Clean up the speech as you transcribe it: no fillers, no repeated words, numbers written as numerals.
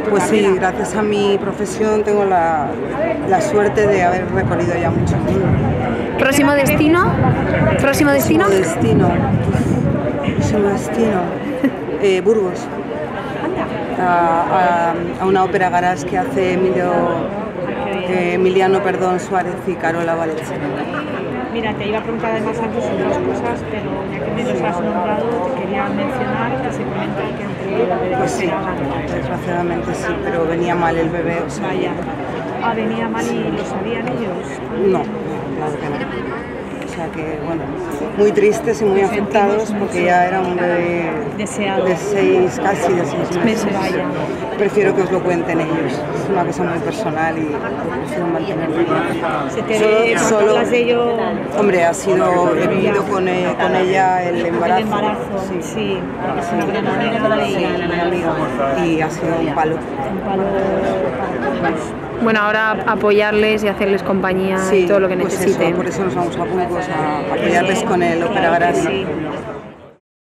Pues sí, gracias a mi profesión tengo la suerte de haber recorrido ya mucho mundo. ¿Próximo destino? ¿Próximo destino? Próximo destino. Burgos. A una ópera garage que hace Emiliano Suárez y Carola Valencia. Mira, te iba a preguntar además antes otras cosas, pero ya que me los has nombrado, te quería mencionar que se comenta que entre el bebé pues sí, desgraciadamente sí, pero venía mal el bebé, o sea. Vaya. Ah, venía mal y lo sabían ellos. No, claro que no. O sea que, bueno, muy tristes y muy afectados porque ya era un bebé deseado. de 6 meses. Vaya. Prefiero que os lo cuenten ellos. Es una cosa muy personal y prefiero mantenerlo. Solo hablas de ello. Hombre, he vivido con ella el embarazo. El embarazo, sí. Es una gran amiga y ha sido un palo. Bueno, ahora apoyarles y hacerles compañía y todo lo que necesiten. Por eso nos vamos a Burgos a apoyarles con el Ópera Garage.